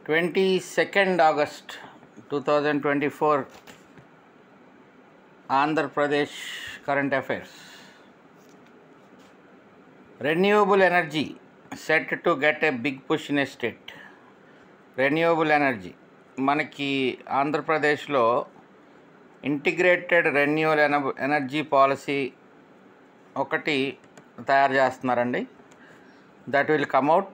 22nd August 2024 Andhra Pradesh current affairs. Renewable energy set to get a big push in a state. Renewable energy మనకి ఆంధ్రప్రదేశ్లో integrated renewal energy policy ఒకటి తయారు చేస్తున్నారండి. That will come out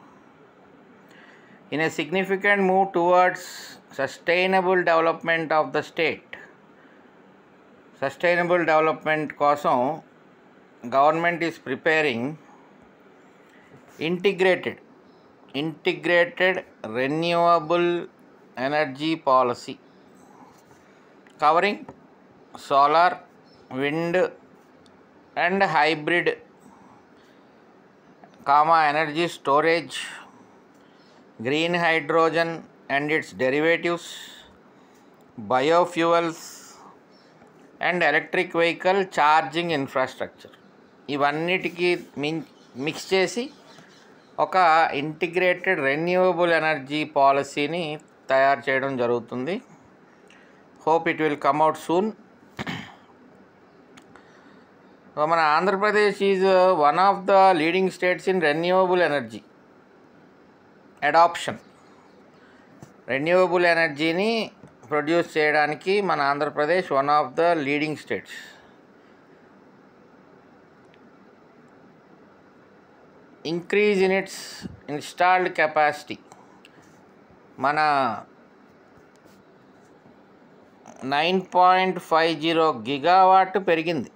in a significant move towards sustainable development of the state. Sustainable development కోసం government is preparing integrated renewable energy policy covering solar, wind and hybrid energy storage, green hydrogen and its derivatives, biofuels and electric vehicle charging infrastructure. ఇవన్నిటికీ mix చేసి ఒక integrated renewable energy పాలసీని తయారు చేయడం జరుగుతుంది. Hope it will come out soon. మన Andhra Pradesh is one of the leading states in renewable energy adoption. Renewable ఎనర్జీని produce చేయడానికి మన Andhra Pradesh one of the leading states. Increase in it's installed capacity మన 9.50 gigawatt పెరిగింది.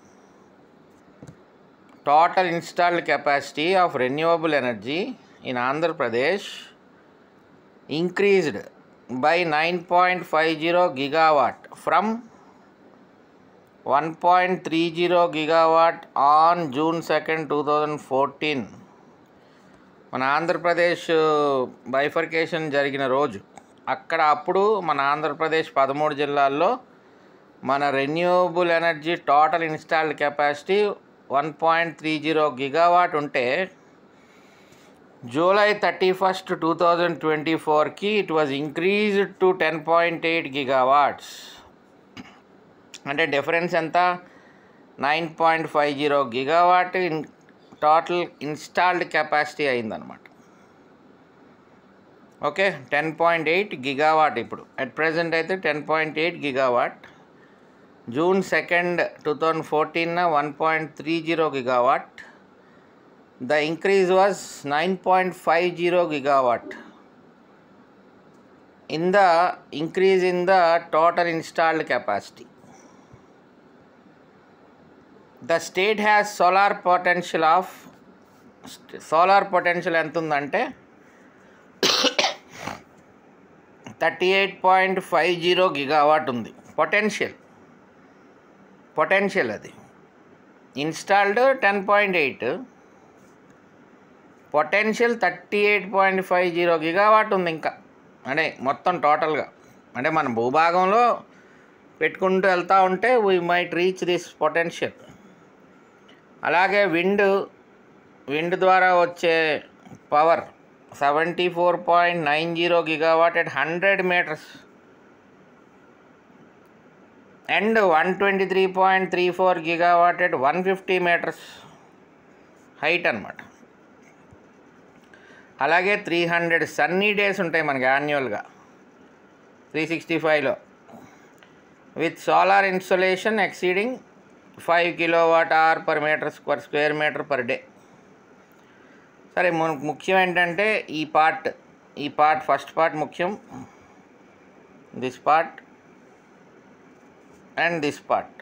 Total installed capacity of renewable energy in Andhra Pradesh increased by 9.50 gigawatt from 1.30 gigawatt on June 2nd, 2014. మన Andhra Pradesh bifurcation జరిగిన రోజు అప్పుడు మన ఆంధ్రప్రదేశ్ 13 జిల్లాల్లో మన renewable energy total installed capacity 1.30 gigawatt ఉంటే July 31st, 2024కి it was increased to 10.8 gigawatts. అంటే difference ఎంత? 9.50 గిగావాట్ టోటల్ ఇన్స్టాల్డ్ కెపాసిటీ అయిందనమాట. ఓకే, 10.8 గిగావాట్ ఇప్పుడు అట్ ప్రెజెంట్ అయితే 10.8 gigawatt. June 2nd, 2014 1.30 gigawatt. The increase was 9.50 gigawatt in the increase in the total installed capacity. The state has solar potential ఎంత ఉందంటే 38.50 gigawatt ఉంది. Potential అది. Installed 10.8, potential 38.50 gigawatt ఉంది ఇంకా. అంటే మొత్తం టోటల్గా అంటే మన భూభాగంలో పెట్టుకుంటూ వెళ్తూ ఉంటే we might reach this potential. అలాగే విండ్ ద్వారా వచ్చే power 74.90 gigawatt at 100 meters and 123.34 gigawatt at 150 meters height అన్నమాట. అలాగే 300 సన్నీ డేస్ ఉంటాయి మనకి యాన్యువల్గా 365లో with solar installation exceeding 5 kWh/m² square metre per day. సరే, ముఖ్యం ఏంటంటే ఈ పార్ట్ ఫస్ట్ పార్ట్ ముఖ్యం. This part and this part.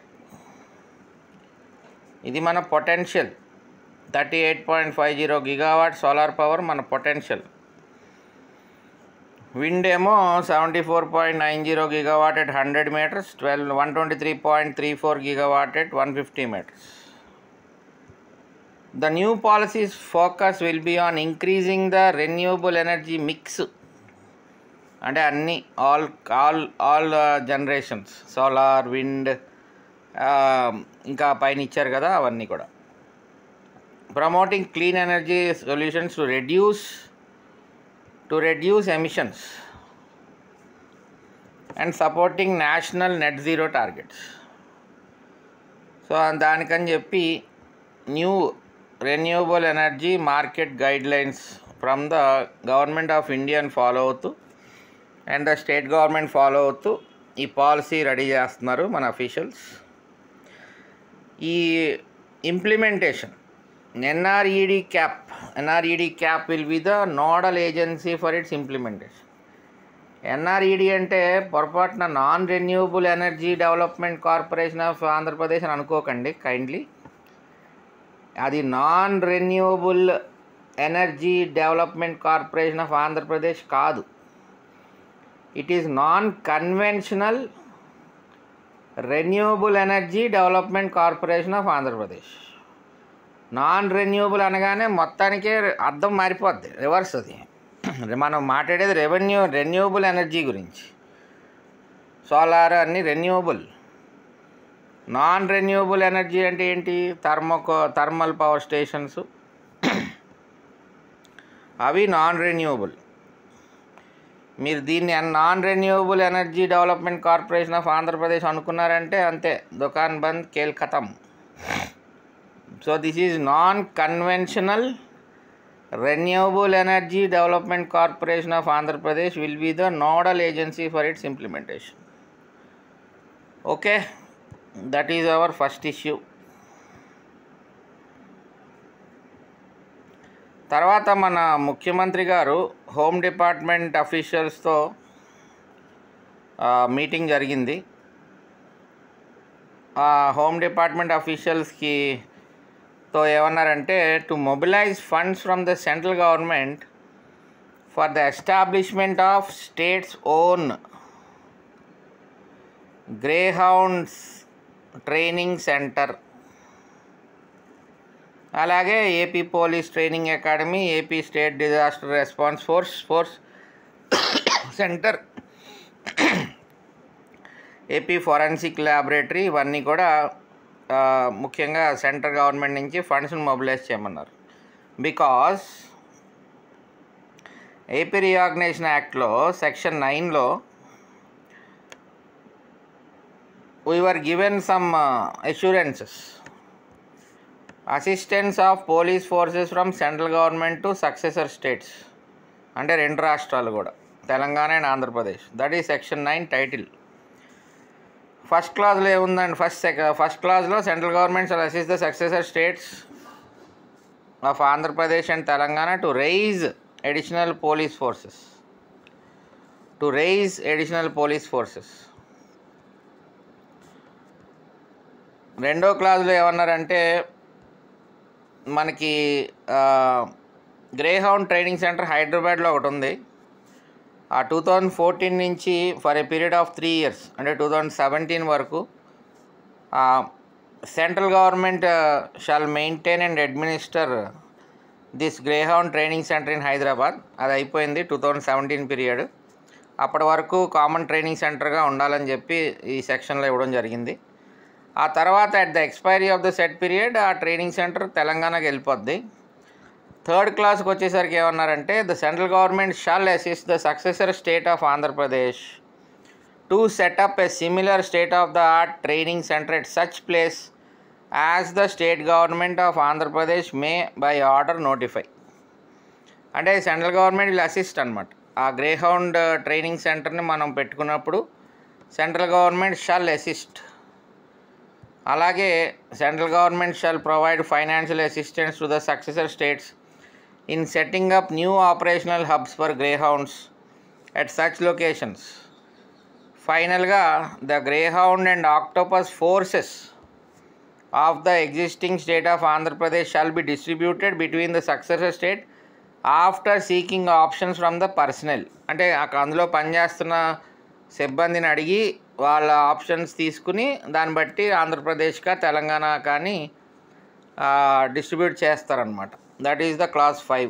ఇది మన పొటెన్షియల్ 38.50 గిగావాట్ సోలార్ పవర్ మన పొటెన్షియల్. విండ్ ఏమో 74.90 gigawatt at 100 meters, 123.34 gigawatt at 150 meters. The new policy's focus will be on increasing the renewable energy mix. అంటే అన్ని all generations, solar, wind, ఇంకా పైన ఇచ్చారు కదా అవన్నీ కూడా. promoting clean energy solutions to reduce to reduce emissions and supporting national net zero targets. So దానికని చెప్పి new renewable energy market guidelines from the government of India follow అవుతూ and the state government follow అవుతూ ఈ policy ready చేస్తున్నారు మన officials. ఈ implementation ఎన్ఆర్ఈడి cap will be the nodal agency for its implementation. ఎన్ఆర్ఈడి అంటే పొరపాటున non renewable energy development corporation of Andhra Pradesh అని అనుకోకండి కైండ్లీ. అది non renewable energy development corporation of Andhra Pradesh కాదు. It is non conventional renewable energy development corporation of Andhra Pradesh. Non renewable అనగానే మొత్తానికే అర్థం మారిపోద్ది, రివర్స్. అది మనం మాట్లాడేది రెన్యూవబుల్ ఎనర్జీ గురించి. సోలార్ అన్ని రెన్యూవబుల్. నాన్ రెన్యూవబుల్ ఎనర్జీ అంటే ఏంటి? థర్మల్ పవర్ స్టేషన్స్, అవి నాన్ రెన్యూవబుల్. మీరు దీన్ని non renewable energy development corporation of Andhra Pradesh అనుకున్నారంటే అంతే, దుకాన్ బంద్, కేల్ ఖతం. So this is non conventional renewable energy development corporation of Andhra Pradesh will be the nodal agency for its implementation. Okay, that is our first issue. తర్వాత మన ముఖ్యమంత్రి గారు హోమ్ డిపార్ట్మెంట్ అఫీషియల్స్తో మీటింగ్ జరిగింది. ఆ హోమ్ డిపార్ట్మెంట్ అఫీషియల్స్కి ఏమన్నారంటే to mobilise funds from the central government for the establishment of states own greyhounds training centre, అలాగే AP police training academy, AP state disaster response force centre, AP forensic laboratory, ఇవన్నీ కూడా ముఖ్యంగా central government నుంచి ఫండ్స్ని mobilise చేయమన్నారు. Because AP reorganisation యాక్ట్లో section 9లో we were given some assurances, assistance of police forces from central government to successor states, అంటే 2 రాష్ట్రాలు కూడా, Telangana and Andhra Pradesh. That is section 9 title. First క్లాజ్లో ఏముందండి? ఫస్ట్ క్లాజ్లో central government shall assist the successor states of Andhra Pradesh and Telangana to raise additional police forces. రెండో క్లాజ్లో ఏమన్నారంటే మనకి గ్రేహౌండ్ ట్రైనింగ్ సెంటర్ హైదరాబాద్లో ఒకటి ఉంది. ఆ 2014 నుంచి for a period of 3 years, అంటే 2017 వరకు central government shall maintain and administer this greyhound training centre in Hyderabad. అది అయిపోయింది 2017 పీరియడ్. అప్పటి వరకు కామన్ ట్రైనింగ్ సెంటర్గా ఉండాలని చెప్పి ఈ సెక్షన్లో ఇవ్వడం జరిగింది. ఆ తర్వాత at the expiry of the set period ఆ ట్రైనింగ్ సెంటర్ తెలంగాణకి వెళ్ళిపోద్ది. థర్డ్ క్లాస్కి వచ్చేసరికి ఏమన్నారంటే the central government shall assist the successor state of Andhra Pradesh to set up a similar state of the art training centre at such place as the state government of Andhra Pradesh may by order notify. అంటే central government will assist అనమాట. ఆ greyhound training సెంటర్ని మనం పెట్టుకున్నప్పుడు central government shall assist. అలాగే central government shall provide financial assistance to the successor states in setting up new operational hubs for greyhounds at such locations. ఫైనల్గా the greyhound and octopus forces of the existing state of Andhra Pradesh shall be distributed between the successor state after seeking options from the personnel. అంటే అందులో పనిచేస్తున్న సిబ్బందిని అడిగి వాళ్ళ options తీసుకుని దాన్ని బట్టి ఆంధ్రప్రదేశ్గా తెలంగాణ కానీ డిస్ట్రిబ్యూట్ చేస్తారనమాట. That is the clause 5.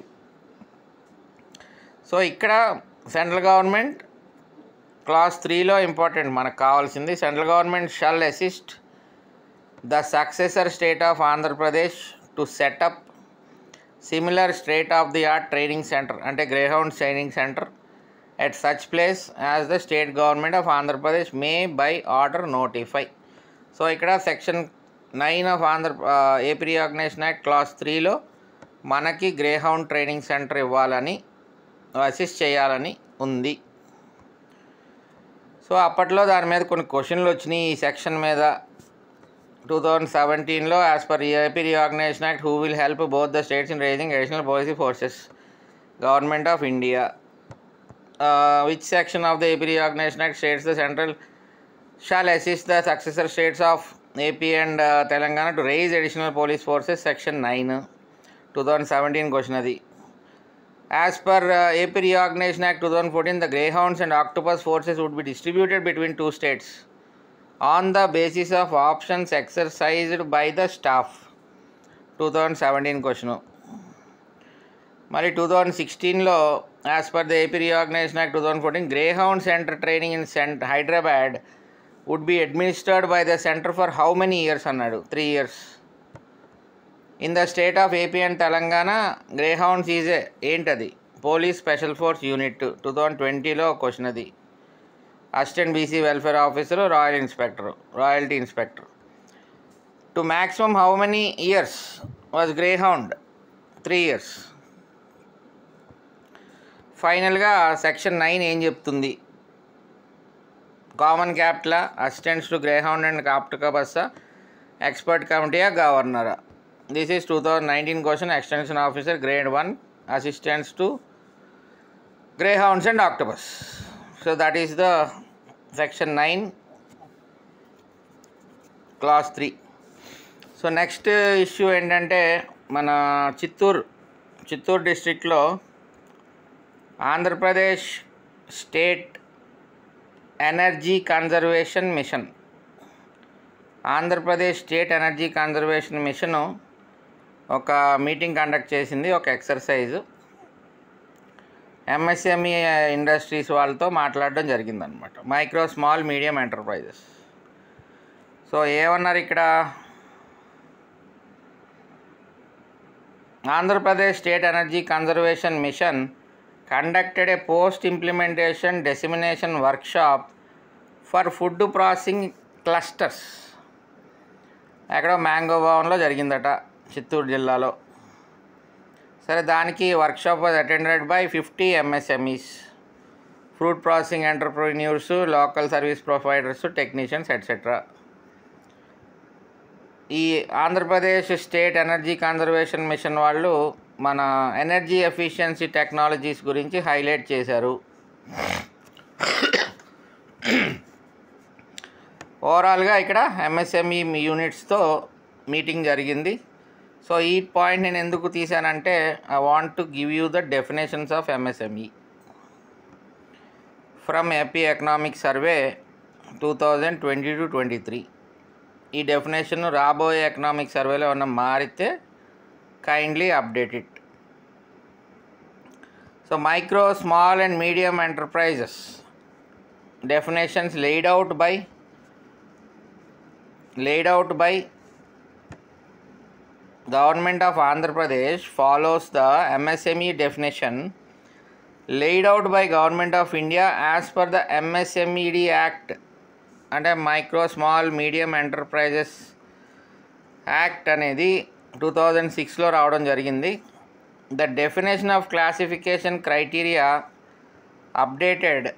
So ఇక్కడ సెంట్రల్ గవర్నమెంట్ క్లాస్ 3లో ఇంపార్టెంట్ మనకు కావాల్సింది, central government shall assist the successor state of Andhra Pradesh to set up similar state-of-the-art training center అంటే greyhound training centre at such place as the state government of Andhra Pradesh may by order notify. So ఇక్కడ section 9 of AP reorganisation act clause 3లో మనకి greyhound training centre ఇవ్వాలని assist చేయాలని ఉంది. So అప్పట్లో దాని మీద కొన్ని క్వశ్చన్లు వచ్చినాయి ఈ సెక్షన్ మీద. 2017లో as per AP reorganisation act who will help both the states in raising additional police forces government of India. Which section of the AP Reorganization Act states the central shall assist the successor states of AP and Telangana to raise additional police forces? Section 9 2017 question adi. As per AP Reorganization Act 2014, the Greyhounds and Octopus forces would be distributed between two states on the basis of options exercised by the staff. 2017 question. మరి 2016లో as per the AP reorganisation act 2014, greyhound centre training in Hyderabad would be administered by the centre for how many years అన్నాడు. 3 years. In the state of AP and Telangana greyhounds is ఏంటది police special force unit. 2020లో question అది. Assistant BC welfare officer, royalty inspector. To maximum how many years was greyhound? 3 years. ఫైనల్గా section 9 ఏం చెప్తుంది? Common క్యాప్టలా, assistants to greyhound and octopus, expert కమిటీయా, గవర్నరా? This is 2019 question. Extension officer grade 1, assistants to greyhounds and octopus. So that is the section 9 clause 3. So next issue ఏంటంటే మన చిత్తూరు డిస్ట్రిక్ట్లో Andhra Pradesh state energy conservation mission, Andhra Pradesh state energy conservation mission ఒక meeting conduct చేసింది, ఒక exercise. MSME industries వాళ్ళతో మాట్లాడడం జరిగిందనమాట, micro small medium enterprises. So ఏమన్నారు ఇక్కడ? Andhra Pradesh state energy conservation mission conducted a post-implementation dissemination workshop for food processing clusters. ఎక్కడో mango భవన్లో జరిగిందట చిత్తూరు జిల్లాలో. సరే, దానికి workshop was attended by 50 MSMEs, fruit processing entrepreneurs, local service providers, technicians etcetera. ఈ Andhra Pradesh state energy conservation mission వాళ్ళు మన energy efficiency technologies గురించి హైలైట్ చేశారు. ఓవరాల్గా ఇక్కడ ఎంఎస్ఎంఈ యూనిట్స్తో మీటింగ్ జరిగింది. సో ఈ పాయింట్ నేను ఎందుకు తీసానంటే I want to give you the definitions of MSME from AP economic survey 2020-23. ఈ డెఫినేషన్ రాబోయే ఎకనామిక్ సర్వేలో ఉన్న మారితే kindly update it. So micro, small and medium enterprises definitions laid out by Government of Andhra Pradesh follows the MSME definition laid out by Government of India as per the MSMED Act అంటే micro small medium enterprises act అనేది 2006లో రావడం జరిగింది. The definition of classification criteria updated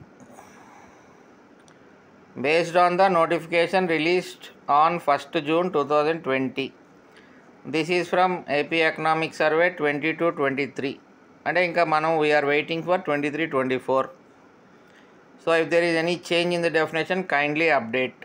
based on the notification released on 1st June 2020. This is from AP Economic Survey 22-23. అంటే ఇంకా మనం we're waiting for 23-24. So if there is any change in the definition kindly update.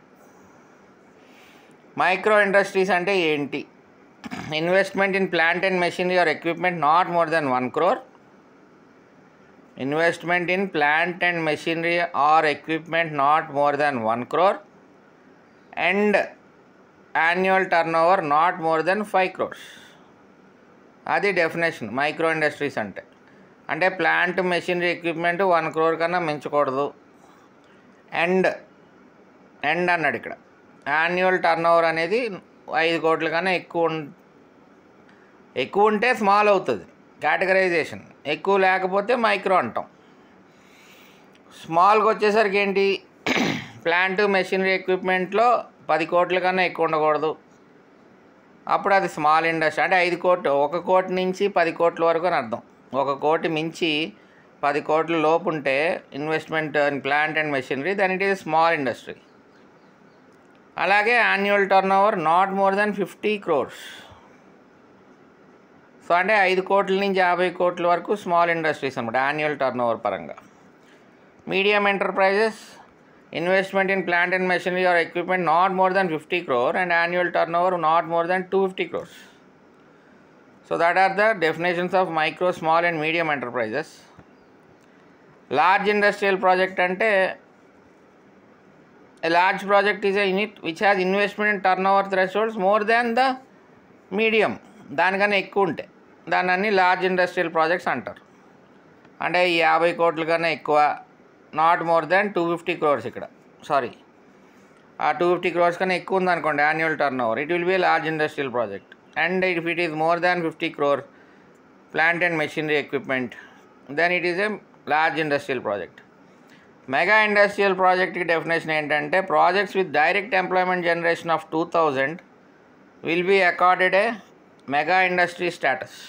Micro industries అంటే ఏంటి? Investment in plant and machinery or equipment not more than 1 crore. Investment in plant and machinery or equipment not more than 1 crore and annual turnover not more than 5 crores. అది definition micro industries అంటే. అంటే plant machinery equipment 1 crore కన్నా మించకూడదు. And అన్నాడు ఇక్కడ. Annual turnover అనేది 5 కోట్ల కన్నా ఎక్కువ ఉంటే స్మాల్ అవుతుంది కేటగరైజేషన్, ఎక్కువ లేకపోతే మైక్రో అంటాం. స్మాల్కి వచ్చేసరికి ఏంటి, ప్లాంట్ మెషినరీ ఎక్విప్మెంట్లో 10 కోట్ల కన్నా ఎక్కువ ఉండకూడదు, అప్పుడు అది స్మాల్ ఇండస్ట్రీ. అంటే 5 కోట్లు, 1 కోటి నుంచి 10 కోట్ల వరకు అని అర్థం. 1 కోటి మించి 10 కోట్ల లోపు ఉంటే investment in plant and machinery, then it is small industry. అలాగే annual turnover not more than 50 crores. So అంటే 5 కోట్ల నుంచి 50 కోట్ల వరకు స్మాల్ ఇండస్ట్రీస్ అనమాట యాన్యువల్ టర్న్ ఓవర్ పరంగా. Medium enterprises investment in plant and machinery or equipment not more than 50 crore and annual turnover not more than 250 crores. So that are the definitions of micro, small and medium enterprises. Large industrial project అంటే a large project is a unit which has investment and turnover thresholds more than the medium, దానికన్నా ఎక్కువ ఉంటాయి, దాన్ని large industrial projects అంటారు. అంటే 50 కోట్ల కన్నా ఎక్కువ, నాట్ మోర్ దాన్ 250 crores. ఇక్కడ సారీ, ఆ 250 crores కన్నా ఎక్కువ ఉందనుకోండి annual turnover, it will be large industrial project. And if it is more than 50 crore plant and machinery equipment, then it is a large industrial project. Mega industrial ప్రాజెక్ట్కి definition ఏంటంటే projects with direct employment generation of 2000 will be accorded a mega industry status.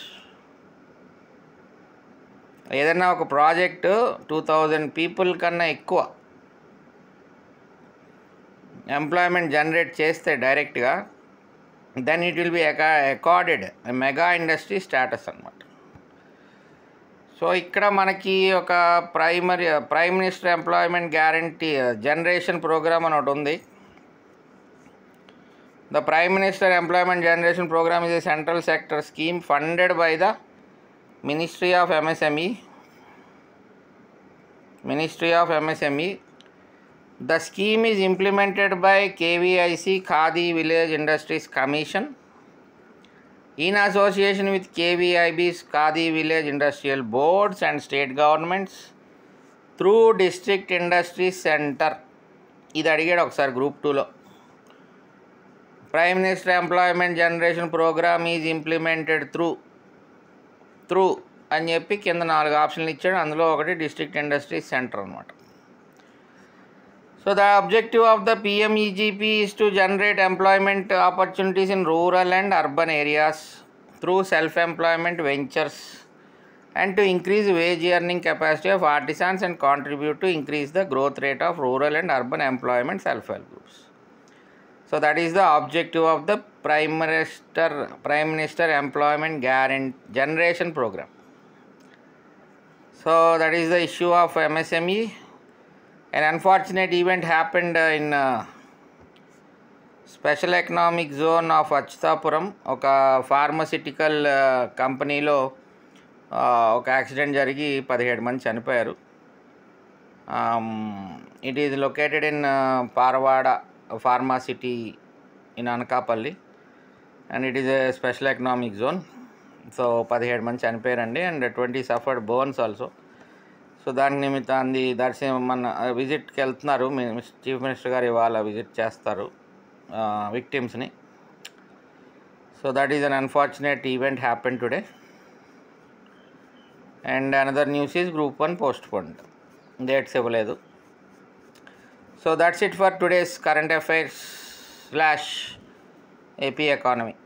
ఏదైనా ఒక project 2000 people కన్నా ఎక్కువ employment generate చేస్తే డైరెక్ట్గా, then it will be accorded mega industry status అన్నమాట. సో ఇక్కడ మనకి ఒక prime minister employment guarantee generation programme అని ఒకటి ఉంది. The prime minister employment generation programme is a central sector scheme funded by the Ministry of MSME. The scheme is implemented by KVIC, Khadi Village Industries Commission, in association with KVIB's Khadi Village Industrial Boards and state governments through District Industry Center. ఇది అడిగాడు ఒకసారి group 2లో. Prime minister employment generation programme is implemented through అని చెప్పి కింద 4 ఆప్షన్లు ఇచ్చాడు. అందులో ఒకటి డిస్ట్రిక్ట్ ఇండస్ట్రీ సెంటర్ అనమాట. So the objective of the PMEGP is to generate employment opportunities in rural and urban areas through self employment ventures and to increase wage earning capacity of artisans and contribute to increase the growth rate of rural and urban employment self-help groups. So that is the objective of the Prime Minister Employment Generation Program. So that is the issue of MSME. An unfortunate event happened in Special Economic Zone of Achutapuram. ఒక pharmaceutical కంపెనీలో ఒక accident జరిగి 17 మంది చనిపోయారు. It is located in Paravada pharma city in Anakapalli and it is a special economic zone. So 17 మంది చనిపోయారండి and 20 suffered bones also. So దాని నిమిత్తాన్ని మన విజిట్కి వెళ్తున్నారు. చీఫ్ మినిస్టర్ గారు ఇవాళ విజిట్ చేస్తారు విక్టిమ్స్ని. So that is an unfortunate event happen today. And another news is Group 1 postponed. Dates ఇవ్వలేదు. So that's it for today's current affairs / AP economy.